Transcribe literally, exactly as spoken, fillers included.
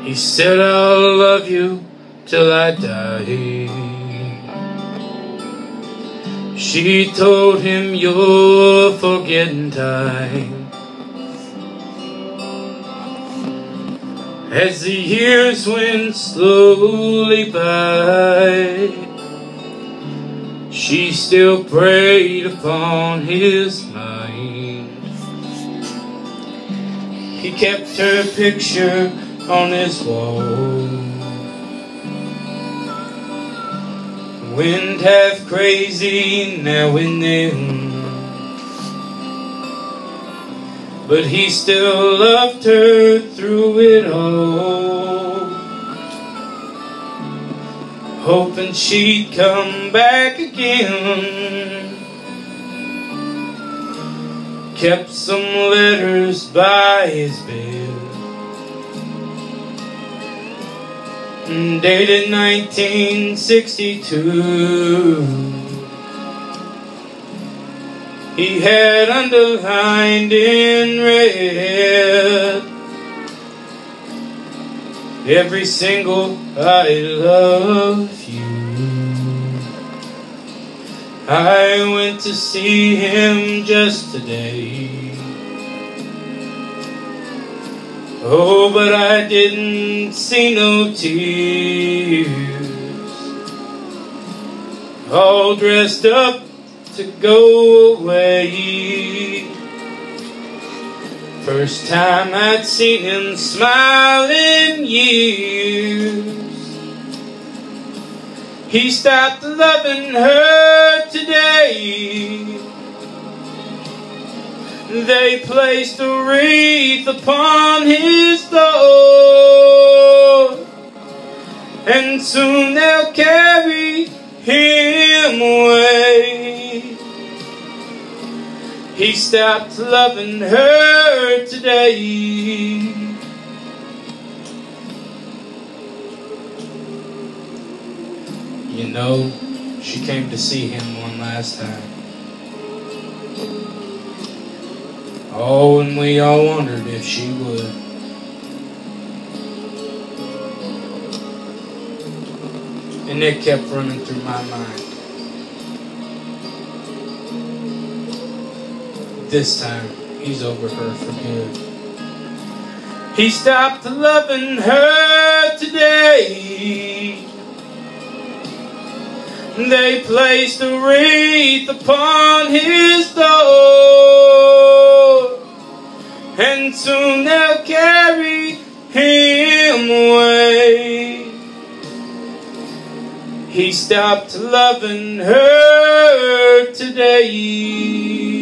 He said, I'll love you till I die. She told him, you're forgetting time. As the years went slowly by, she still preyed upon his mind. He kept her picture on his wall. Went half crazy now and then, but he still loved her through it all, hoping she'd come back again. Kept some letters by his bed, dated nineteen sixty-two. He had underlined in red every single I love you. I went to see him just today. Oh, but I didn't see no tears. All dressed up to go away. First time I'd seen him smile in years. He stopped loving her today. They placed a wreath upon his door, and soon they'll carry him away. He stopped loving her today. You know, she came to see him one last time. Oh, and we all wondered if she would. And it kept running through my mind. This time, he's over her for good. He stopped loving her today. They placed a wreath upon his door, and soon they'll carry him away. He stopped loving her today.